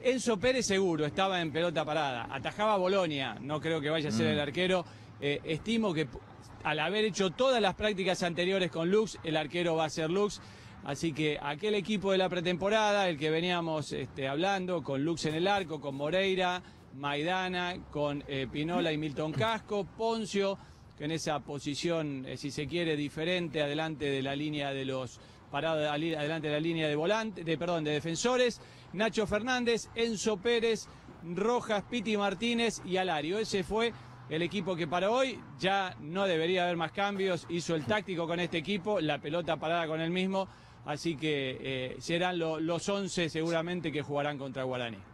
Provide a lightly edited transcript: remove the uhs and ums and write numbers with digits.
Enzo Pérez seguro, estaba en pelota parada. Atajaba Bolonia, no creo que vaya a ser el arquero. Estimo que al haber hecho todas las prácticas anteriores con Lux, el arquero va a ser Lux. Así que aquel equipo de la pretemporada, el que veníamos hablando, con Lux en el arco, con Moreira, Maidana, con Pinola y Milton Casco, Poncio, que en esa posición, si se quiere, diferente, adelante de la línea de los parados, adelante de la línea de volante, de defensores, Nacho Fernández, Enzo Pérez, Rojas, Piti Martínez y Alario. Ese fue el equipo que para hoy ya no debería haber más cambios. Hizo el táctico con este equipo, la pelota parada con el mismo. Así que serán los 11 seguramente que jugarán contra Guaraní.